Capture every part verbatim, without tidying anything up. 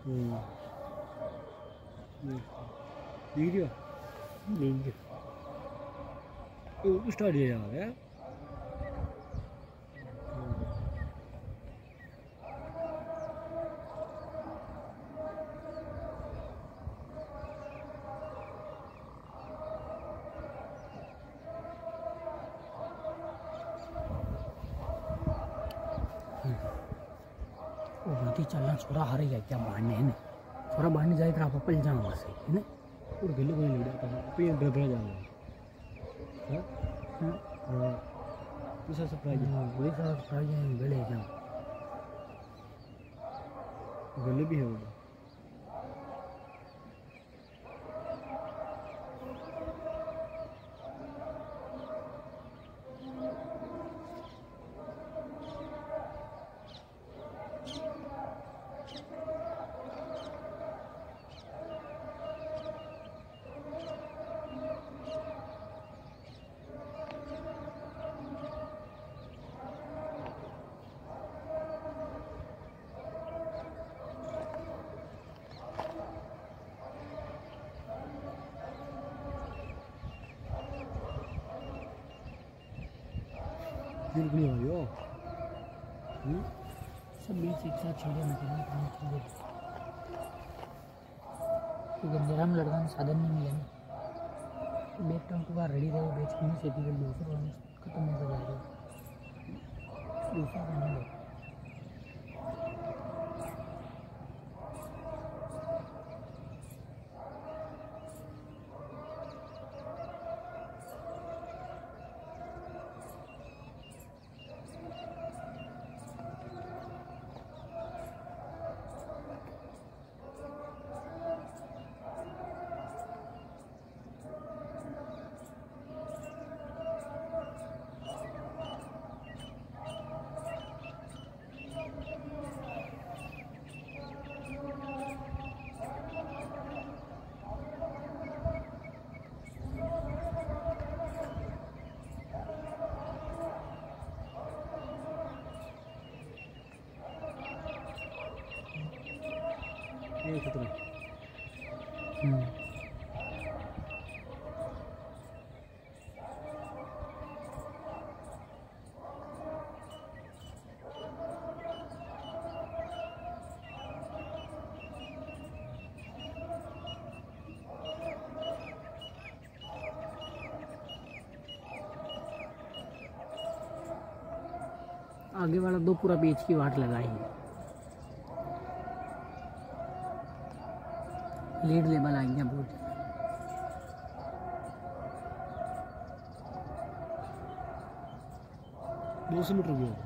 हम्म दिख रही हो देख तो स्टार्ट किया जा रहा है वो भांति चलना छोरा हारे गया क्या बांधने है ना छोरा बांधने जाए तो आप पल जाओ वहाँ से है ना और गले को नहीं लगा था पे बड़ा जा रहा है हां हां दूसरा सरप्राइज है वही सारा सरप्राइज है गले जाओ गले भी है वो बिल्कुल नहीं हो रही सब बीच एक साथ छोड़े निकलने काम छोड़े तो गंदेरा में लड़का में साधन नहीं मिले ना बैग टाउन के बाद रेडी रहे बेच के नहीं सेती कर दूसरा खत्म होता जा रहा है दूसरा करने लगा ये कितना हम्म आगे वाला दो पूरा बीच की वाट लगाई है लीड लेवल आ गया बहुत दो सौ मीटर गया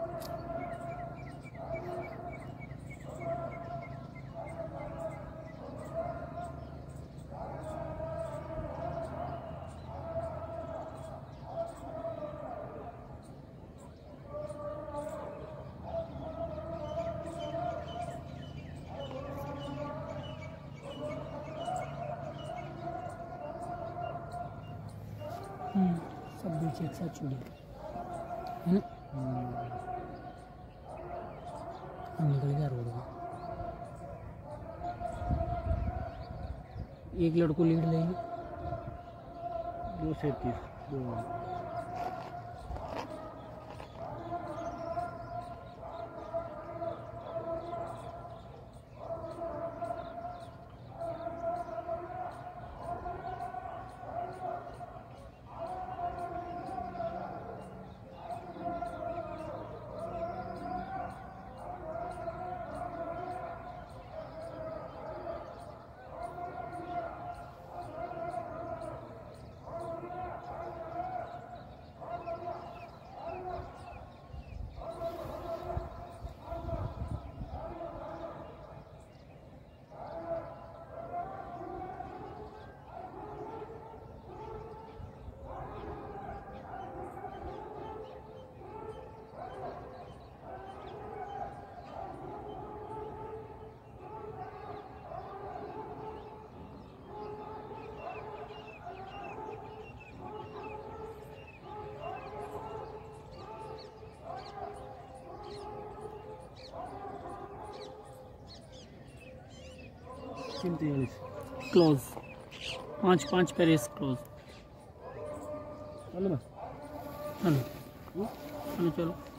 सब बीच एक साथ छोड़ी है ना हम निकल गया रोड में एक लड़को लीड लेंगे दो सैंतीस दो तीन तैंतालीस क्लोज, पाँच पाँच पे रेस क्लोज। चलो ना चलो चलो चलो।